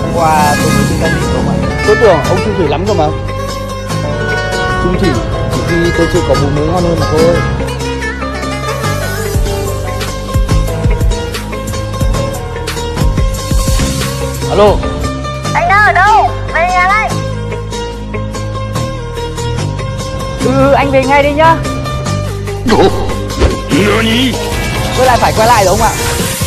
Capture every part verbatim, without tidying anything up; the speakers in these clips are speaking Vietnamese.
qua tôi mới tin anh định đúng không ạ? Tôi tưởng ông chung thủy lắm cơ mà. Chung thủy chỉ vì tôi chưa có bún mới ngon hơn mà thôi. Alo. Anh đang ở đâu? Về nhà đây. Ừ, anh về ngay đi nhá. Tôi lại phải quay lại đúng không ạ?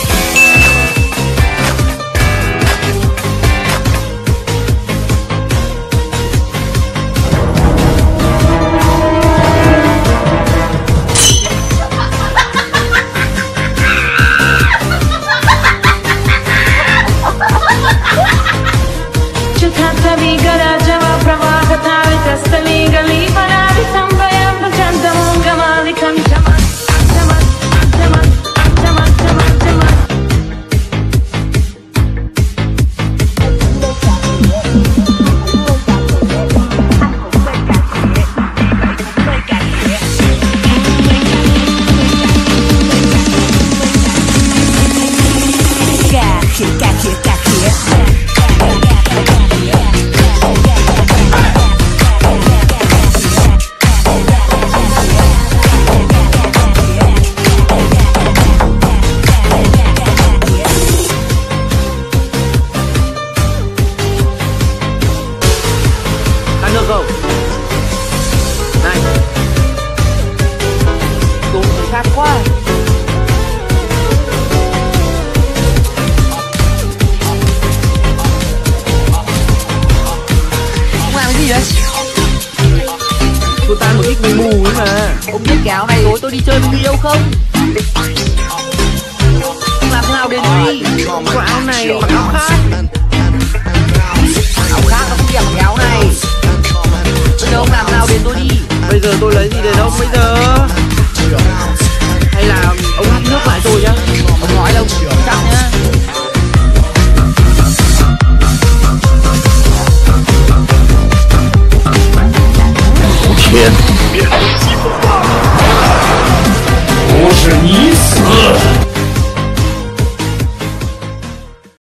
Được không? Này, tôi thấy khác quá. Ông làm cái gì đấy? Tôi tan một ít người mù ấy mà. Ông biết cái áo này tối tôi đi chơi với người yêu không? Ông làm thế nào đến đi? Có áo này mặc áo khác. Áo khác nó không đẹp bằng cái áo này. Bây giờ ông làm thế nào đến tôi đi? Bây giờ tôi lấy gì đến ông bây giờ?